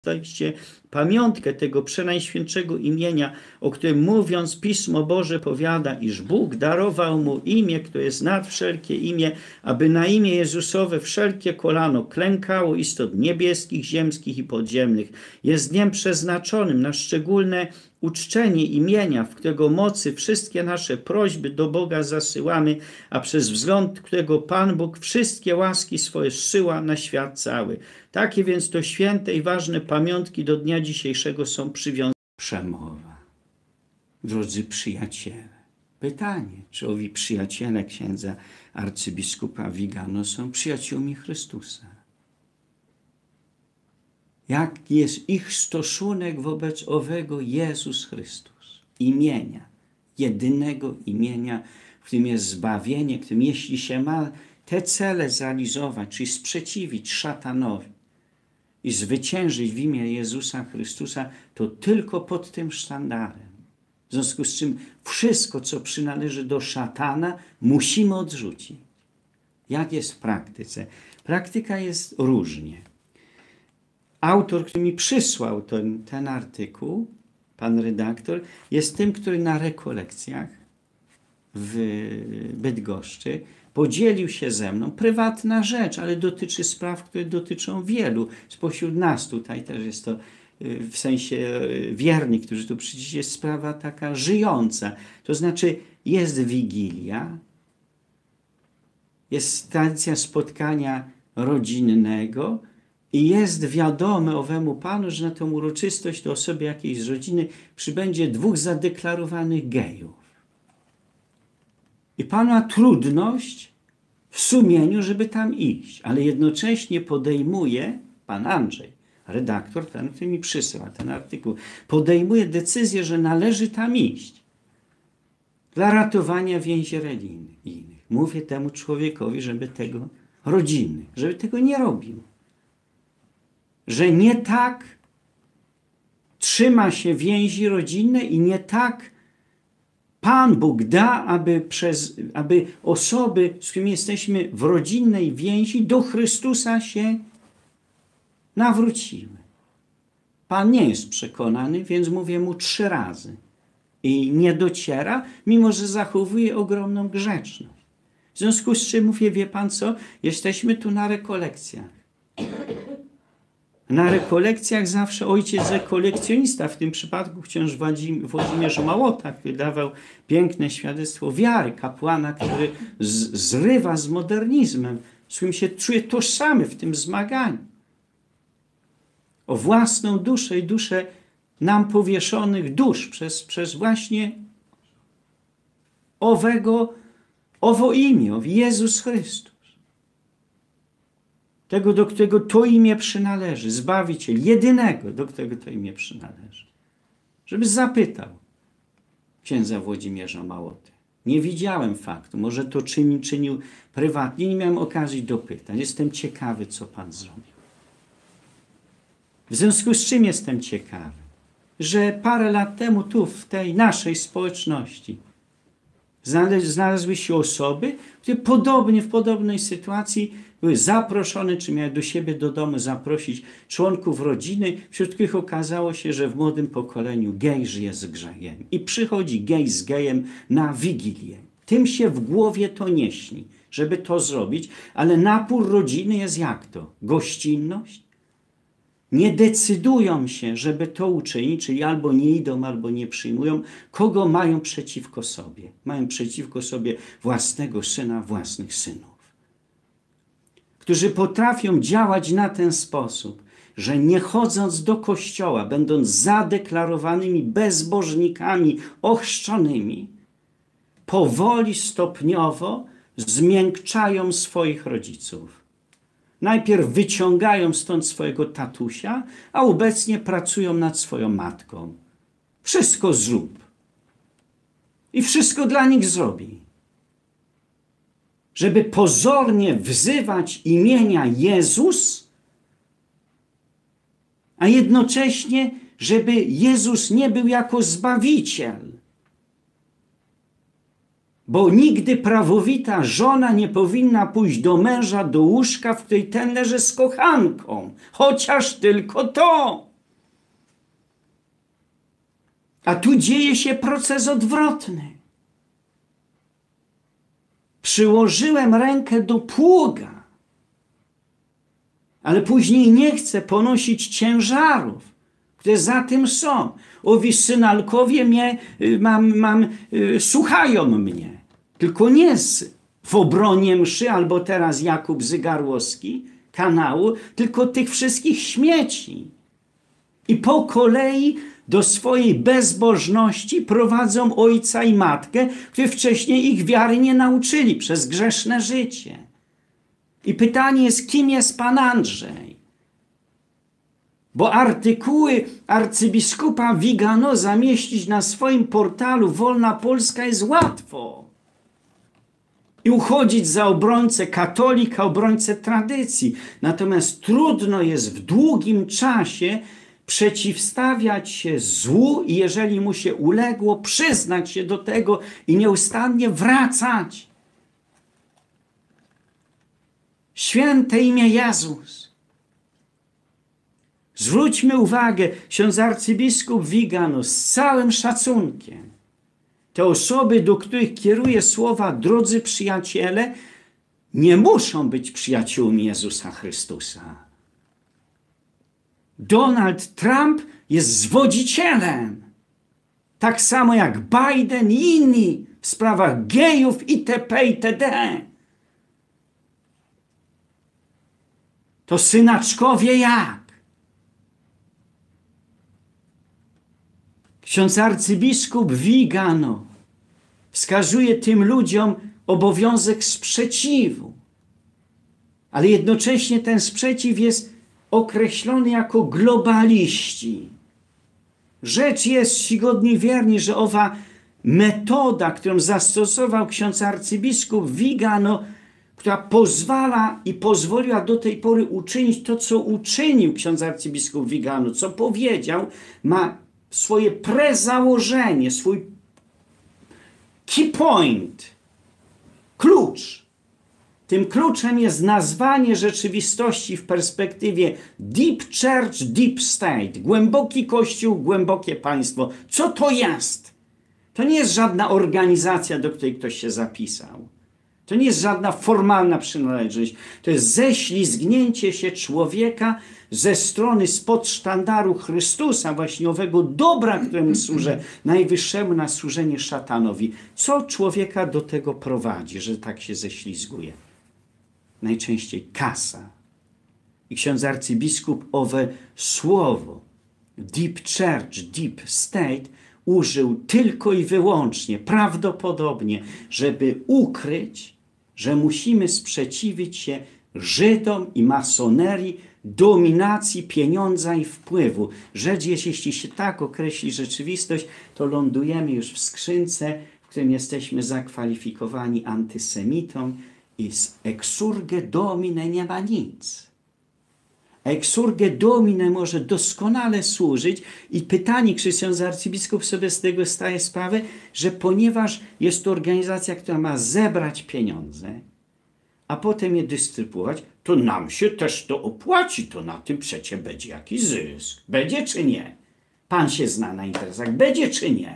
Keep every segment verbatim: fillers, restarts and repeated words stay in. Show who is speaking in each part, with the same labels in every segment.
Speaker 1: dostaliście pamiątkę tego przenajświętszego imienia, o którym mówiąc Pismo Boże powiada, iż Bóg darował mu imię, które jest nad wszelkie imię, aby na imię Jezusowe wszelkie kolano klękało istot niebieskich, ziemskich i podziemnych. Jest dniem przeznaczonym na szczególne uczczenie imienia, w którego mocy wszystkie nasze prośby do Boga zasyłamy, a przez wzgląd którego Pan Bóg wszystkie łaski swoje zsyła na świat cały. Takie więc to święte i ważne pamiątki do dnia dzisiejszego są przywiązane. Przemowa. Drodzy przyjaciele, pytanie, czy owi przyjaciele księdza arcybiskupa Vigano są przyjaciółmi Chrystusa? Jak jest ich stosunek wobec owego Jezus Chrystus, imienia, jedynego imienia, w którym jest zbawienie, w którym jeśli się ma te cele zrealizować, czyli sprzeciwić szatanowi i zwyciężyć w imię Jezusa Chrystusa, to tylko pod tym sztandarem. W związku z czym wszystko, co przynależy do szatana, musimy odrzucić. Jak jest w praktyce? Praktyka jest różnie. Autor, który mi przysłał ten, ten artykuł, pan redaktor, jest tym, który na rekolekcjach w Bydgoszczy podzielił się ze mną. Prywatna rzecz, ale dotyczy spraw, które dotyczą wielu. Spośród nas tutaj też jest to w sensie wierni, którzy tu przyjdzie, jest sprawa taka żyjąca. To znaczy jest Wigilia, jest tradycja spotkania rodzinnego, i jest wiadome owemu Panu, że na tę uroczystość do osoby jakiejś z rodziny przybędzie dwóch zadeklarowanych gejów. I Pan ma trudność w sumieniu, żeby tam iść, ale jednocześnie podejmuje, pan Andrzej, redaktor, ten, który mi przysyła ten artykuł, podejmuje decyzję, że należy tam iść dla ratowania więzi religijnych. Mówię temu człowiekowi, żeby tego, rodziny, żeby tego nie robił. Że nie tak trzyma się więzi rodzinne i nie tak Pan Bóg da, aby, przez, aby osoby, z którymi jesteśmy w rodzinnej więzi, do Chrystusa się nawróciły. Pan nie jest przekonany, więc mówię mu trzy razy. I nie dociera, mimo że zachowuje ogromną grzeczność. W związku z czym mówię, wie pan co, jesteśmy tu na rekolekcjach. Na rekolekcjach zawsze ojciec rekolekcjonista, w tym przypadku ksiądz Włodzimierz Małota, który dawał piękne świadectwo wiary, kapłana, który z, zrywa z modernizmem, z którym się czuje tożsamy w tym zmaganiu. O własną duszę i duszę nam powieszonych dusz przez, przez właśnie owego, owo imię, Jezus Chrystus. Tego, do którego to imię przynależy, Zbawiciel, jedynego, do którego to imię przynależy. Żeby zapytał księdza Włodzimierza Małoty. Nie widziałem faktu, może to czynił, czynił prywatnie, nie miałem okazji dopytać. Jestem ciekawy, co pan zrobił. W związku z czym jestem ciekawy? Że parę lat temu tu, w tej naszej społeczności, znalazły się osoby, które podobnie, w podobnej sytuacji były zaproszone, czy miały do siebie do domu zaprosić członków rodziny, wśród których okazało się, że w młodym pokoleniu gej żyje z grzechem. I przychodzi gej z gejem na Wigilię. Tym się w głowie to nie śni, żeby to zrobić, ale napór rodziny jest jak to? Gościnność? Nie decydują się, żeby to uczynić, czyli albo nie idą, albo nie przyjmują. Kogo mają przeciwko sobie? Mają przeciwko sobie własnego syna, własnych synów. Którzy potrafią działać na ten sposób, że nie chodząc do kościoła, będąc zadeklarowanymi bezbożnikami ochrzczonymi, powoli, stopniowo zmiękczają swoich rodziców. Najpierw wyciągają stąd swojego tatusia, a obecnie pracują nad swoją matką. Wszystko zrób. I wszystko dla nich zrobi. Żeby pozornie wzywać imienia Jezus, a jednocześnie, żeby Jezus nie był jako Zbawiciel. Bo nigdy prawowita żona nie powinna pójść do męża, do łóżka, w której ten leży z kochanką. Chociaż tylko to. A tu dzieje się proces odwrotny. Przyłożyłem rękę do pługa, ale później nie chcę ponosić ciężarów, które za tym są. Owi synalkowie mnie, mam, mam, słuchają mnie. Tylko nie w obronie mszy, albo teraz Jakub Zygarłowski, kanału, tylko tych wszystkich śmieci. I po kolei do swojej bezbożności prowadzą ojca i matkę, którzy wcześniej ich wiary nie nauczyli przez grzeszne życie. I pytanie jest, kim jest pan Andrzej? Bo artykuły arcybiskupa Vigano zamieścić na swoim portalu Wolna Polska jest łatwo. I uchodzić za obrońcę katolika, obrońcę tradycji. Natomiast trudno jest w długim czasie przeciwstawiać się złu i jeżeli mu się uległo, przyznać się do tego i nieustannie wracać. Święte imię Jezus. Zwróćmy uwagę, ksiądz arcybiskup Vigano z całym szacunkiem. Te osoby, do których kieruje słowa drodzy przyjaciele, nie muszą być przyjaciółmi Jezusa Chrystusa. Donald Trump jest zwodzicielem. Tak samo jak Biden i inni w sprawach gejów itp. itd. To synaczkowie jak? Ksiądz arcybiskup Vigano wskazuje tym ludziom obowiązek sprzeciwu. Ale jednocześnie ten sprzeciw jest określony jako globaliści. Rzecz jest czcigodni wierni, że owa metoda, którą zastosował ksiądz arcybiskup Vigano, która pozwala i pozwoliła do tej pory uczynić to, co uczynił ksiądz arcybiskup Vigano, co powiedział, ma swoje prezałożenie, swój key point, klucz. Tym kluczem jest nazwanie rzeczywistości w perspektywie deep church, deep state. Głęboki kościół, głębokie państwo. Co to jest? To nie jest żadna organizacja, do której ktoś się zapisał. To nie jest żadna formalna przynależność. To jest ześlizgnięcie się człowieka ze strony spod sztandaru Chrystusa, właśnie owego dobra, któremu służę, najwyższemu na służenie szatanowi. Co człowieka do tego prowadzi, że tak się ześlizguje? Najczęściej kasa. I ksiądz arcybiskup owe słowo deep church, deep state użył tylko i wyłącznie, prawdopodobnie, żeby ukryć, że musimy sprzeciwić się Żydom i masonerii, dominacji pieniądza i wpływu. Rzecz jest, jeśli się tak określi rzeczywistość, to lądujemy już w skrzynce, w którym jesteśmy zakwalifikowani antysemitą i z exsurge domine nie ma nic. Exsurge domine może doskonale służyć i pytanie, ksiądz arcybiskup sobie z tego zdaje sprawę, że ponieważ jest to organizacja, która ma zebrać pieniądze, a potem je dystrybuować, to nam się też to opłaci, to na tym przecie będzie jakiś zysk. Będzie czy nie? Pan się zna na interesach. Będzie czy nie?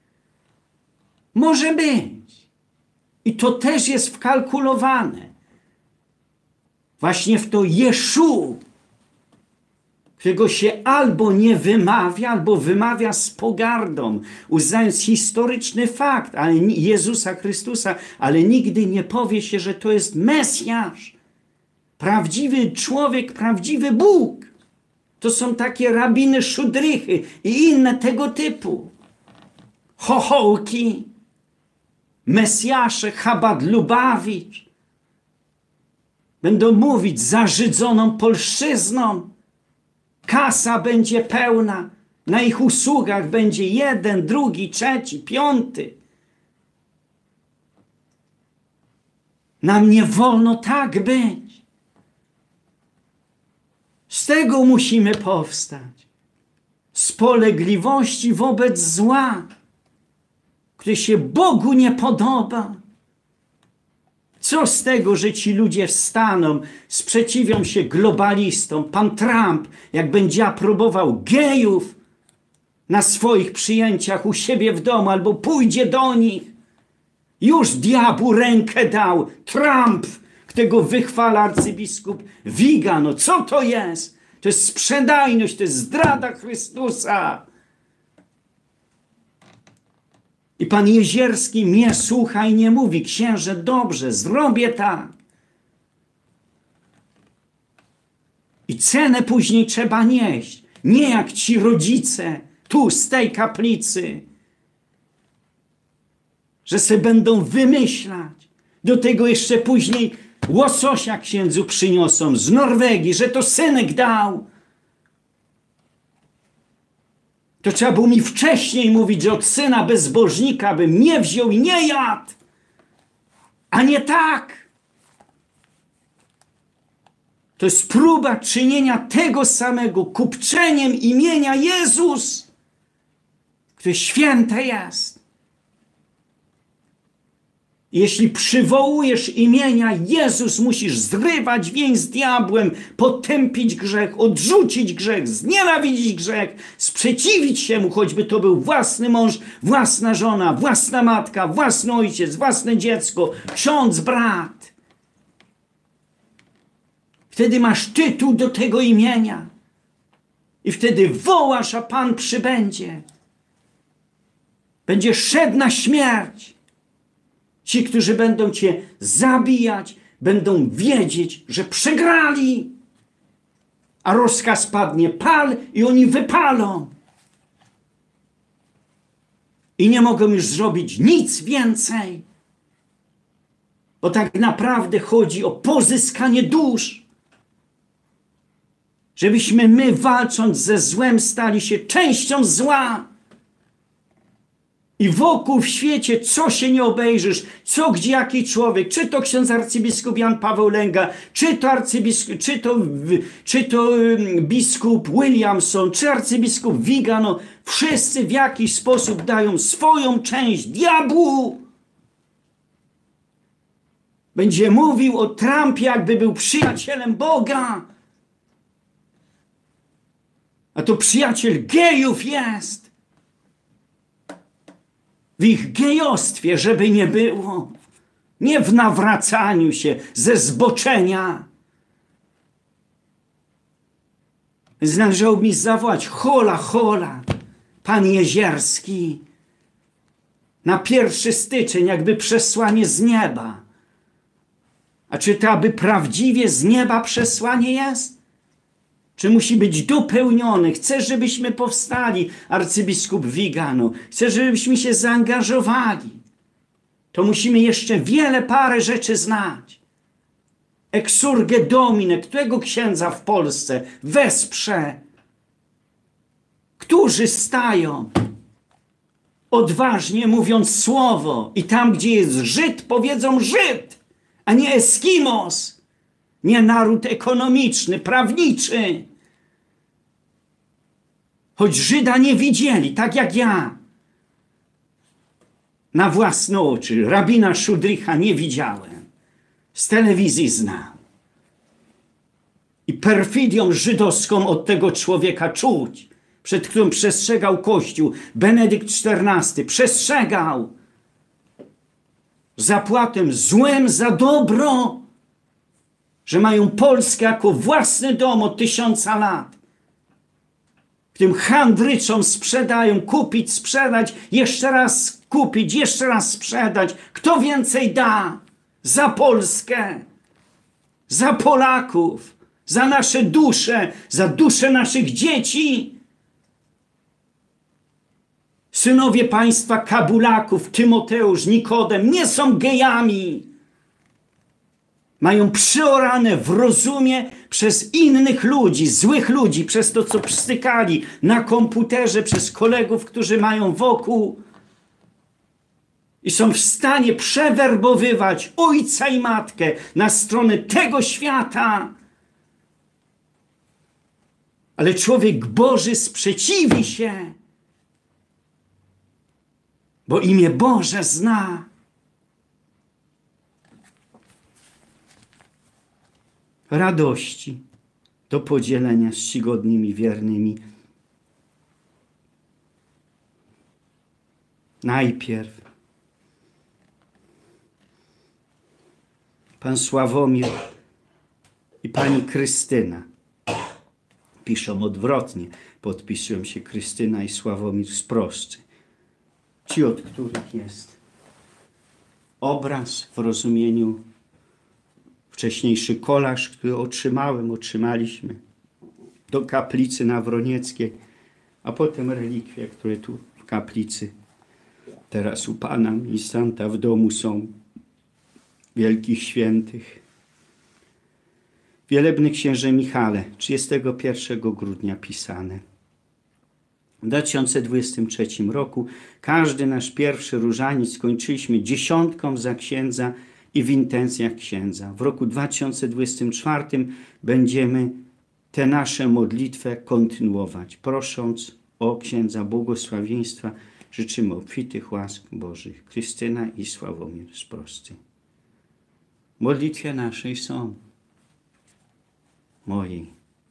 Speaker 1: Może być. I to też jest wkalkulowane. Właśnie w to Jeszu, którego się albo nie wymawia, albo wymawia z pogardą, uznając historyczny fakt, ale Jezusa Chrystusa, ale nigdy nie powie się, że to jest Mesjasz, prawdziwy człowiek, prawdziwy Bóg. To są takie rabiny Szudrychy i inne tego typu. Chochołki, Mesjasze, Chabad Lubawicz będą mówić zażydzoną polszczyzną. Kasa będzie pełna, na ich usługach będzie jeden, drugi, trzeci, piąty. Nam nie wolno tak być. Z tego musimy powstać. Spolegliwości wobec zła, które się Bogu nie podoba. Co z tego, że ci ludzie wstaną, sprzeciwią się globalistom? Pan Trump, jak będzie aprobował gejów, na swoich przyjęciach u siebie w domu, albo pójdzie do nich. Już diabłu rękę dał. Trump, którego wychwala arcybiskup Vigan. No co to jest? To jest sprzedajność, to jest zdrada Chrystusa. I pan Jezierski mnie słucha i nie mówi: księże, dobrze, zrobię tak. I cenę później trzeba nieść. Nie jak ci rodzice tu z tej kaplicy, że se będą wymyślać. Do tego jeszcze później łososia księdzu przyniosą z Norwegii, że to synek dał. To trzeba było mi wcześniej mówić, że od syna bezbożnika bym nie wziął i nie jadł. A nie tak. To jest próba czynienia tego samego kupczeniem imienia Jezus, które święte jest. Jeśli przywołujesz imienia Jezus, musisz zrywać więź z diabłem, potępić grzech, odrzucić grzech, znienawidzić grzech, sprzeciwić się mu, choćby to był własny mąż, własna żona, własna matka, własny ojciec, własne dziecko, ksiądz, brat. Wtedy masz tytuł do tego imienia. I wtedy wołasz, a Pan przybędzie. Będzie szedł na śmierć. Ci, którzy będą cię zabijać, będą wiedzieć, że przegrali. A rozkaz padnie: pal, i oni wypalą. I nie mogą już zrobić nic więcej. Bo tak naprawdę chodzi o pozyskanie dusz. Żebyśmy my, walcząc ze złem, stali się częścią zła. I wokół w świecie, co się nie obejrzysz, co gdzie jaki człowiek, czy to ksiądz arcybiskup Jan Paweł Lęga, czy to arcybiskup, czy to, czy to biskup Williamson, czy arcybiskup Vigan, no, wszyscy w jakiś sposób dają swoją część diabłu. Będzie mówił o Trumpie, jakby był przyjacielem Boga. A to przyjaciel gejów jest. W ich gejostwie, żeby nie było. Nie w nawracaniu się ze zboczenia. Więc należało mi zawołać: hola, hola, pan Jezierski. Na pierwszy styczeń, jakby przesłanie z nieba. A czy to aby prawdziwie z nieba przesłanie jest? Czy musi być dopełniony? Chcę, żebyśmy powstali, arcybiskup Vigano. Chcę, żebyśmy się zaangażowali. To musimy jeszcze wiele parę rzeczy znać. Exsurge Domine, którego księdza w Polsce wesprze? Którzy stają odważnie mówiąc słowo i tam, gdzie jest Żyd, powiedzą Żyd, a nie Eskimos. Nie naród ekonomiczny, prawniczy. Choć Żyda nie widzieli, tak jak ja. Na własne oczy. Rabina Szudricha nie widziałem. Z telewizji znam. I perfidią żydowską od tego człowieka czuć, przed którym przestrzegał Kościół. Benedykt czternasty przestrzegał. Zapłatę złem za dobro. Że mają Polskę jako własny dom od tysiąca lat. Tym handryczom sprzedają, kupić, sprzedać, jeszcze raz kupić, jeszcze raz sprzedać. Kto więcej da za Polskę, za Polaków, za nasze dusze, za dusze naszych dzieci? Synowie państwa Kabulaków, Tymoteusz, Nikodem nie są gejami. Mają przeorane w rozumie przez innych ludzi, złych ludzi, przez to, co stykali na komputerze, przez kolegów, którzy mają wokół. I są w stanie przewerbowywać ojca i matkę na stronę tego świata. Ale człowiek Boży sprzeciwi się, bo imię Boże zna. Radości do podzielenia z czcigodnymi wiernymi. Najpierw pan Sławomir i pani Krystyna. Piszą odwrotnie. Podpisują się Krystyna i Sławomir Sproszczy. Ci, od których jest obraz w rozumieniu wcześniejszy kolaż, który otrzymałem, otrzymaliśmy do kaplicy Nawronieckiej, a potem relikwie, które tu w kaplicy teraz u pana ministranta w domu są, wielkich świętych. Wielebny księże Michale, trzydziestego pierwszego grudnia pisane. W dwa tysiące dwudziestym trzecim roku każdy nasz pierwszy różaniec skończyliśmy dziesiątką za księdza i w intencjach księdza. W roku dwa tysiące dwudziestym czwartym będziemy tę nasze modlitwę kontynuować, prosząc o księdza błogosławieństwa. Życzymy obfitych łask Bożych. Krystyna i Sławomir Sproszczy. W modlitwie naszej są, mojej.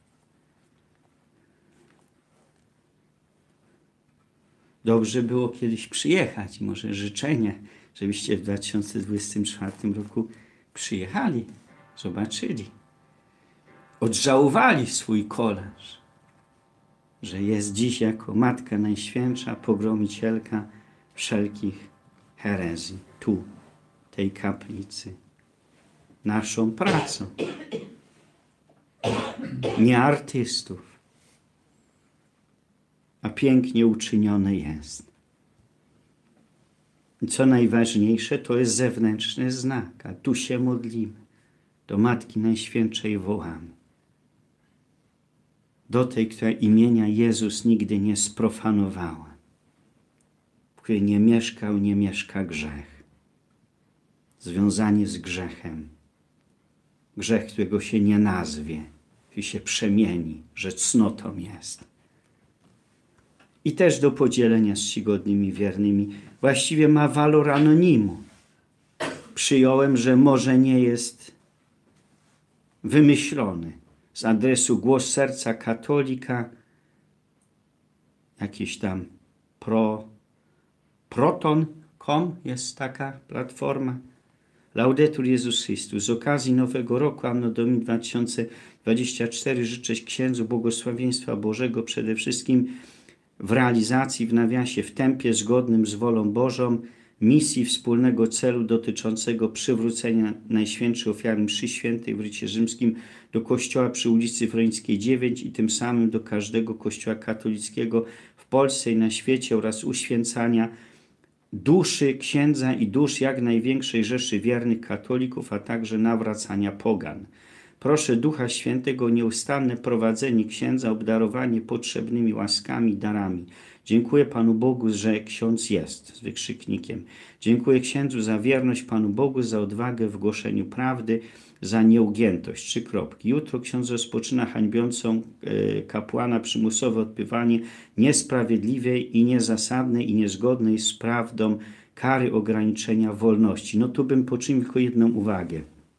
Speaker 1: Dobrze było kiedyś przyjechać. Może życzenie, żebyście w dwa tysiące dwudziestym czwartym roku przyjechali, zobaczyli. Odżałowali swój kolaż, że jest dziś jako Matka Najświętsza, pogromicielka wszelkich herezji. Tu, tej kaplicy. Naszą pracą. Nie artystów. A pięknie uczynione jest. I co najważniejsze, to jest zewnętrzny znak. A tu się modlimy. Do Matki Najświętszej wołamy. Do tej, która imienia Jezus nigdy nie sprofanowała. W której nie mieszkał, nie mieszka grzech. Związanie z grzechem. Grzech, którego się nie nazwie, który się przemieni, że cnotą jest. I też do podzielenia z czcigodnymi wiernymi. Właściwie ma walor anonimu. Przyjąłem, że może nie jest wymyślony. Z adresu Głos Serca Katolika, jakiś tam pro, proton kropka com jest taka platforma. Laudetur Jezus Chrystus. Z okazji Nowego Roku, Anno Domini dwa tysiące dwudziestego czwartego, życzę księdzu błogosławieństwa Bożego przede wszystkim w realizacji, w nawiasie, w tempie zgodnym z wolą Bożą, misji wspólnego celu dotyczącego przywrócenia Najświętszej Ofiary Mszy Świętej w rycie rzymskim do kościoła przy ulicy Wrońskiej dziewięć i tym samym do każdego kościoła katolickiego w Polsce i na świecie oraz uświęcania duszy księdza i dusz jak największej rzeszy wiernych katolików, a także nawracania pogan. Proszę Ducha Świętego o nieustanne prowadzenie księdza, obdarowanie potrzebnymi łaskami i darami. Dziękuję Panu Bogu, że ksiądz jest, z wykrzyknikiem. Dziękuję księdzu za wierność Panu Bogu, za odwagę w głoszeniu prawdy, za nieugiętość. Trzy kropki. Jutro ksiądz rozpoczyna hańbiącą e, kapłana przymusowe odbywanie niesprawiedliwej i niezasadnej i niezgodnej z prawdą kary ograniczenia wolności. No tu bym poczynił tylko jedną uwagę.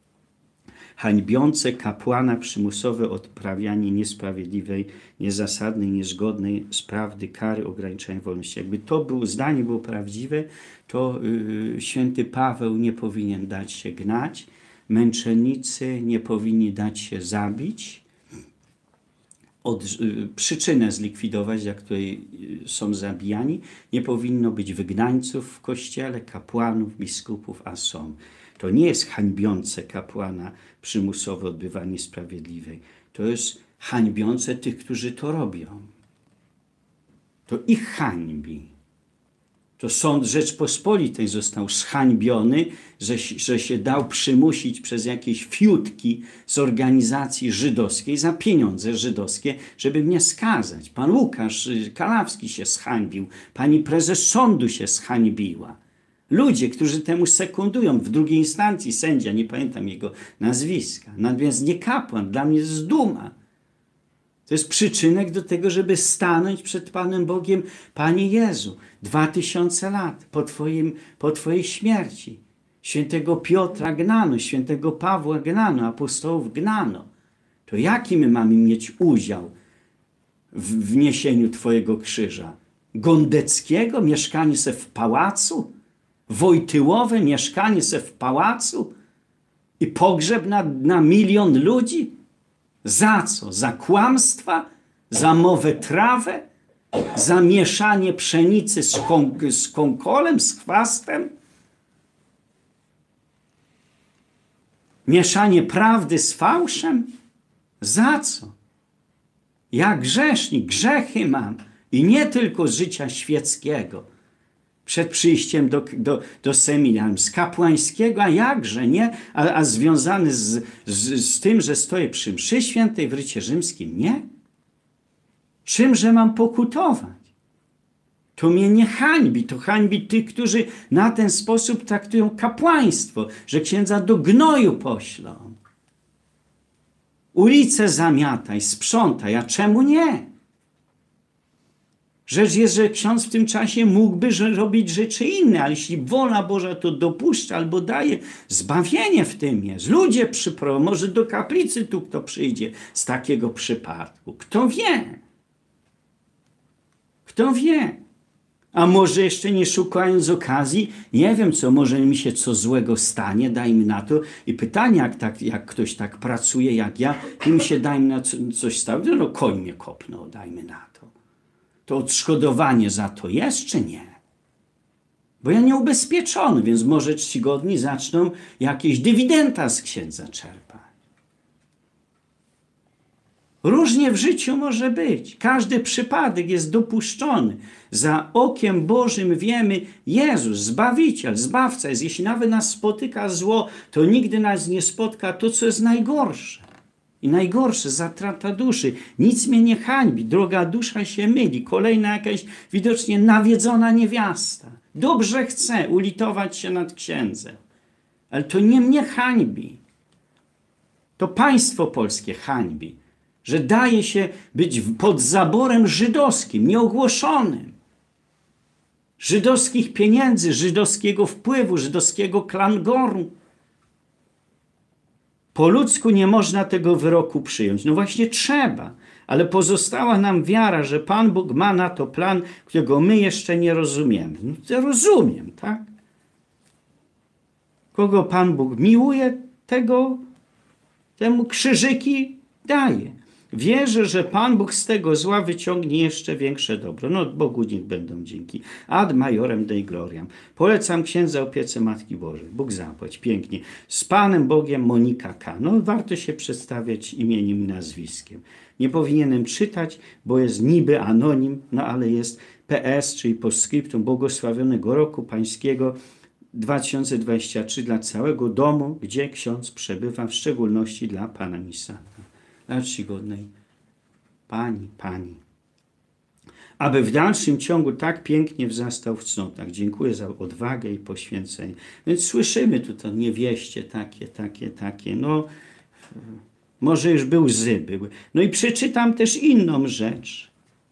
Speaker 1: Hańbiące kapłana przymusowe odprawianie niesprawiedliwej, niezasadnej, niezgodnej z prawdy kary ograniczenia wolności. Jakby to było, zdanie było prawdziwe, to yy, święty Paweł nie powinien dać się gnać, męczennicy nie powinni dać się zabić, od, yy, przyczynę zlikwidować, dla której yy, są zabijani. Nie powinno być wygnańców w kościele, kapłanów, biskupów, a są. To nie jest hańbiące kapłana przymusowe odbywanie sprawiedliwej. To jest hańbiące tych, którzy to robią. To ich hańbi. To sąd Rzeczpospolitej został zhańbiony, że, że się dał przymusić przez jakieś fiutki z organizacji żydowskiej za pieniądze żydowskie, żeby mnie skazać. Pan Łukasz Kalawski się zhańbił. Pani prezes sądu się zhańbiła. Ludzie, którzy temu sekundują, w drugiej instancji sędzia, nie pamiętam jego nazwiska, natomiast nie kapłan, dla mnie jest duma. To jest przyczynek do tego, żeby stanąć przed Panem Bogiem, Panie Jezu, dwa tysiące lat po, twoim, po Twojej śmierci. Świętego Piotra gnano, świętego Pawła gnano, apostołów gnano. To jaki my mamy mieć udział w, w niesieniu Twojego krzyża? Gondeckiego, mieszkanie se w pałacu, Wojtyłowe, mieszkanie se w pałacu i pogrzeb na, na milion ludzi? Za co? Za kłamstwa? Za mowę trawę? Za mieszanie pszenicy z, kon, z konkolem, z chwastem? Mieszanie prawdy z fałszem? Za co? Ja grzesznik, grzechy mam i nie tylko z życia świeckiego. Przed przyjściem do, do, do seminarium, z kapłańskiego, a jakże nie? A, a związany z, z, z tym, że stoję przy mszy świętej w rycie rzymskim, nie? Czymże mam pokutować? To mnie nie hańbi, to hańbi tych, którzy na ten sposób traktują kapłaństwo, że księdza do gnoju poślą. Ulice zamiataj, sprzątaj, a czemu nie? Rzecz jest, że ksiądz w tym czasie mógłby robić rzeczy inne, ale jeśli wola Boża to dopuszcza albo daje, zbawienie w tym jest. Ludzie przyprowadzą, może do kaplicy tu kto przyjdzie z takiego przypadku. Kto wie? Kto wie? A może jeszcze nie szukając okazji, nie wiem co, może mi się co złego stanie, dajmy na to. I pytanie, jak, tak, jak ktoś tak pracuje jak ja, i mi się dajmy na co, coś stało, no, no koń mnie kopnął, dajmy na to. To odszkodowanie za to jest, czy nie? Bo ja nie ubezpieczony, więc może czcigodni zaczną jakieś dywidenda z księdza czerpać. Różnie w życiu może być. Każdy przypadek jest dopuszczony. Za okiem Bożym wiemy, Jezus, Zbawiciel, Zbawca jest. Jeśli nawet nas spotyka zło, to nigdy nas nie spotka to, co jest najgorsze. I najgorsze, zatrata duszy. Nic mnie nie hańbi. Droga dusza się myli. Kolejna jakaś widocznie nawiedzona niewiasta. Dobrze chce ulitować się nad księdzem. Ale to nie mnie hańbi. To państwo polskie hańbi. Że daje się być pod zaborem żydowskim, nieogłoszonym. Żydowskich pieniędzy, żydowskiego wpływu, żydowskiego klangoru. Po ludzku nie można tego wyroku przyjąć. No właśnie trzeba, ale pozostała nam wiara, że Pan Bóg ma na to plan, którego my jeszcze nie rozumiemy. No to rozumiem, tak? Kogo Pan Bóg miłuje, tego temu krzyżyki daje. Wierzę, że Pan Bóg z tego zła wyciągnie jeszcze większe dobro. No Bogu niech będą dzięki. Ad majorem Dei gloriam. Polecam księdza opiece Matki Bożej. Bóg zapłać. Pięknie. Z Panem Bogiem Monika K. No warto się przedstawiać imieniem i nazwiskiem. Nie powinienem czytać, bo jest niby anonim, no ale jest P S, czyli postscriptum błogosławionego roku pańskiego dwa tysiące dwudziestego trzeciego dla całego domu, gdzie ksiądz przebywa, w szczególności dla Pana Misaka. Dla czcigodnej Pani, Pani. Aby w dalszym ciągu tak pięknie wzrastał w cnotach. Dziękuję za odwagę i poświęcenie. Więc słyszymy tutaj niewieście takie, takie, takie. No, może już był łzy były. No i przeczytam też inną rzecz,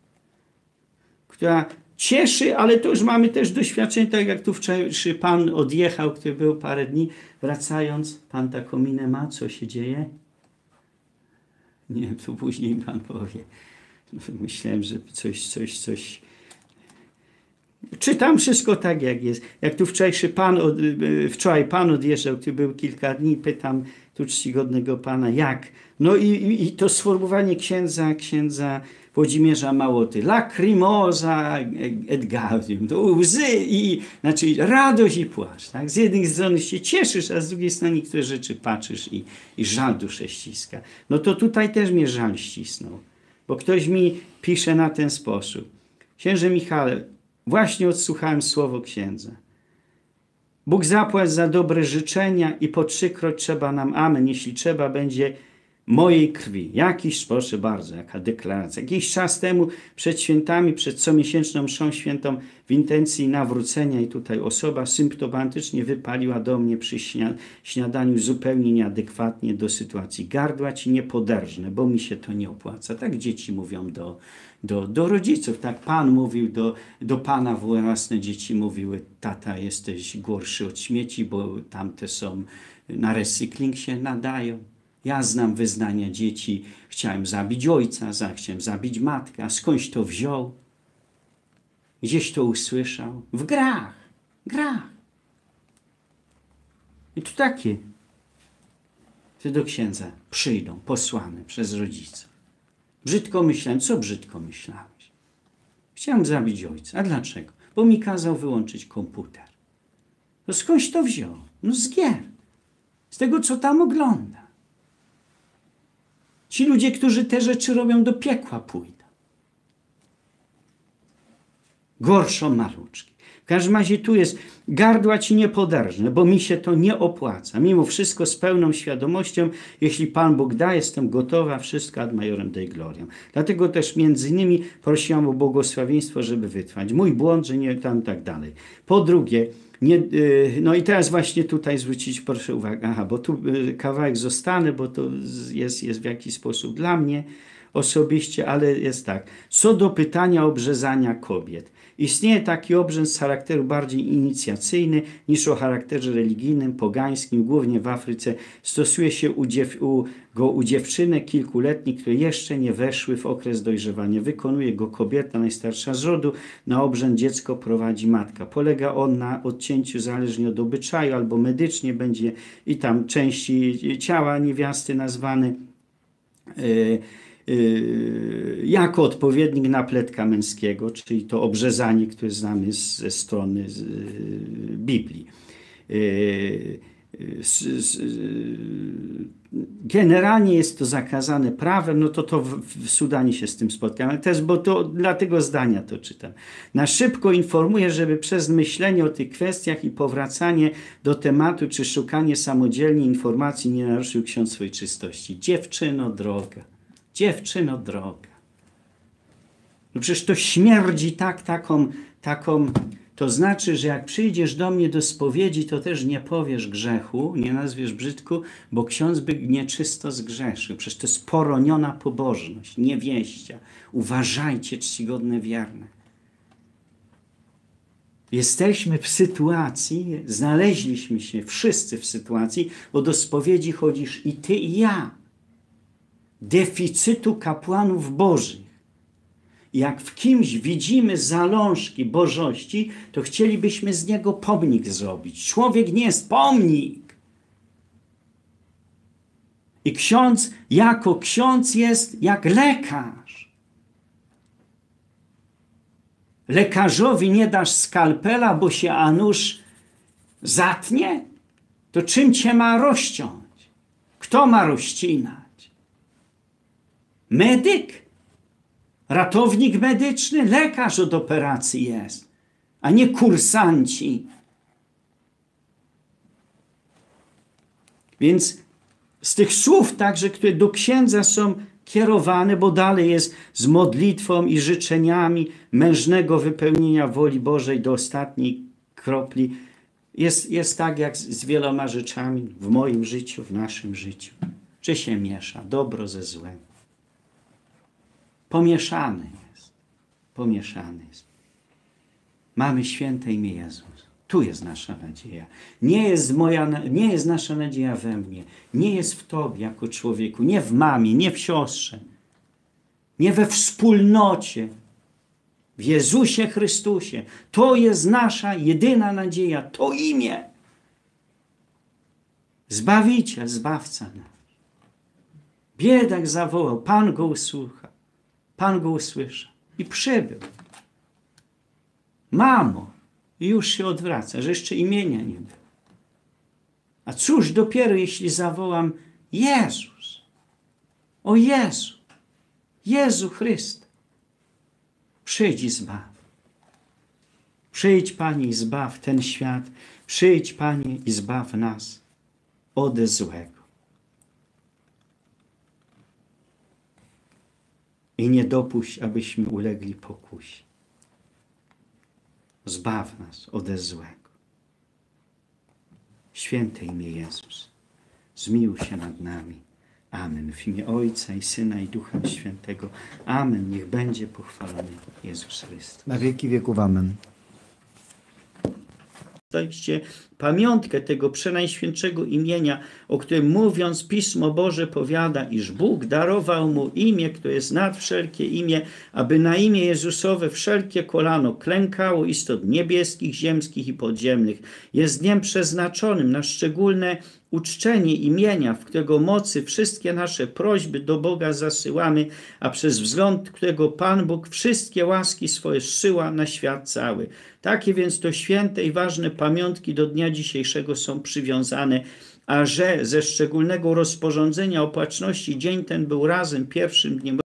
Speaker 1: która cieszy, ale to już mamy też doświadczenie, tak jak tu wczorajszy pan odjechał, który był parę dni, wracając, pan taką minę ma, co się dzieje? Nie, to później pan powie. Myślałem, że coś, coś, coś. Czytam wszystko tak, jak jest. Jak tu wczorajszy pan, od, wczoraj pan odjeżdżał, tu był kilka dni, pytam tu czcigodnego pana, jak? No i, i, i to sformułowanie księdza, księdza Włodzimierza Małoty, lacrimosa et gaudium, to łzy i, znaczy radość i płacz. Tak? Z jednej strony się cieszysz, a z drugiej strony niektóre rzeczy patrzysz i, i żal duszę ściska. No to tutaj też mnie żal ścisnął, bo ktoś mi pisze na ten sposób. Księże Michale, właśnie odsłuchałem słowo księdza. Bóg zapłać za dobre życzenia i po trzykroć trzeba nam amen, jeśli trzeba będzie mojej krwi. Jakiś, proszę bardzo, jaka deklaracja. Jakiś czas temu przed świętami, przed comiesięczną mszą świętą w intencji nawrócenia i tutaj osoba symptomatycznie wypaliła do mnie przy śnia śniadaniu zupełnie nieadekwatnie do sytuacji. Gardła ci nie poderżnę, bo mi się to nie opłaca. Tak dzieci mówią do, do, do rodziców. Tak pan mówił do, do pana, własne dzieci mówiły, tata jesteś gorszy od śmieci, bo tamte są, na recykling się nadają. Ja znam wyznania dzieci. Chciałem zabić ojca, chciałem zabić matkę. A skądś to wziął? Gdzieś to usłyszał? W grach. Grach. I tu takie ty do księdza przyjdą, posłane przez rodziców. Brzydko myślałem. Co brzydko myślałeś? Chciałem zabić ojca. A dlaczego? Bo mi kazał wyłączyć komputer. No skądś to wziął? No z gier. Z tego, co tam ogląda. Ci ludzie, którzy te rzeczy robią, do piekła pójdą. Gorszą maluczki. W każdym razie tu jest, gardła ci nie podarżnę, bo mi się to nie opłaca. Mimo wszystko z pełną świadomością, jeśli Pan Bóg da, jestem gotowa, wszystko ad majorem Dei gloriam. Dlatego też między innymi prosiłam o błogosławieństwo, żeby wytrwać. Mój błąd, że nie tam tak dalej. Po drugie, nie, no i teraz właśnie tutaj zwrócić proszę uwagę, aha, bo tu kawałek zostanę, bo to jest, jest w jakiś sposób dla mnie osobiście, ale jest tak. Co do pytania obrzezania kobiet. Istnieje taki obrzęd z charakteru bardziej inicjacyjny niż o charakterze religijnym, pogańskim, głównie w Afryce. Stosuje się u dziew, u, go u dziewczynek kilkuletnich, które jeszcze nie weszły w okres dojrzewania. Wykonuje go kobieta najstarsza z rodu. Na obrzęd dziecko prowadzi matka. Polega on na odcięciu zależnie od obyczaju albo medycznie będzie i tam części ciała niewiasty nazwany yy, jako odpowiednik napletka męskiego, czyli to obrzezanie, które znamy ze strony Biblii. Generalnie jest to zakazane prawem, no to to w Sudanie się z tym spotkałem, ale też, bo to dla tego zdania to czytam. Na szybko informuję, żeby przez myślenie o tych kwestiach i powracanie do tematu, czy szukanie samodzielnie informacji nie naruszył ksiądz swojej czystości. Dziewczyno droga. Dziewczyno droga. No przecież to śmierdzi tak, taką, taką, to znaczy, że jak przyjdziesz do mnie do spowiedzi, to też nie powiesz grzechu, nie nazwiesz brzydku, bo ksiądz by nieczysto zgrzeszył. Przecież to jest poroniona pobożność, niewieścia. Uważajcie, czcigodne wierne. Jesteśmy w sytuacji, znaleźliśmy się wszyscy w sytuacji, bo do spowiedzi chodzisz i ty, i ja. Deficytu kapłanów bożych. Jak w kimś widzimy zalążki bożości, to chcielibyśmy z niego pomnik zrobić. Człowiek nie jest pomnik. I ksiądz jako ksiądz jest jak lekarz. Lekarzowi nie dasz skalpela, bo się a nuż zatnie? To czym cię ma rozciąć? Kto ma rozcinać? Medyk? Ratownik medyczny? Lekarz od operacji jest, a nie kursanci. Więc z tych słów także, które do księdza są kierowane, bo dalej jest z modlitwą i życzeniami mężnego wypełnienia woli Bożej do ostatniej kropli, jest, jest tak jak z, z wieloma rzeczami w moim życiu, w naszym życiu, że się miesza dobro ze złem. Pomieszany jest. Pomieszany jest. Mamy święte imię Jezus. Tu jest nasza nadzieja. Nie jest, moja, nie jest nasza nadzieja we mnie. Nie jest w Tobie jako człowieku. Nie w mamie, nie w siostrze. Nie we wspólnocie. W Jezusie Chrystusie. To jest nasza jedyna nadzieja. To imię. Zbawiciel, Zbawca nasz. Biedak zawołał. Pan go usłucha. Pan go usłyszał i przybył. Mamo, i już się odwraca, że jeszcze imienia nie było. A cóż dopiero, jeśli zawołam Jezus. O Jezu, Jezu Chryste, przyjdź i zbaw. Przyjdź, Panie, i zbaw ten świat. Przyjdź, Panie, i zbaw nas ode złego. I nie dopuść, abyśmy ulegli pokusie. Zbaw nas ode złego. Święte imię Jezus, zmiłuj się nad nami. Amen. W imię Ojca i Syna i Ducha Świętego. Amen. Niech będzie pochwalony Jezus Chrystus.
Speaker 2: Na wieki wieków. Amen.
Speaker 1: jesteście pamiątkę tego przenajświętszego imienia, o którym mówiąc Pismo Boże powiada, iż Bóg darował mu imię, które jest nad wszelkie imię, aby na imię Jezusowe wszelkie kolano klękało istot niebieskich, ziemskich i podziemnych. Jest dniem przeznaczonym na szczególne uczczenie imienia, w którego mocy wszystkie nasze prośby do Boga zasyłamy, a przez wzgląd którego Pan Bóg wszystkie łaski swoje zsyła na świat cały. Takie więc to święte i ważne pamiątki do dnia dzisiejszego są przywiązane, a że ze szczególnego rozporządzenia o płatności dzień ten był razem pierwszym dniem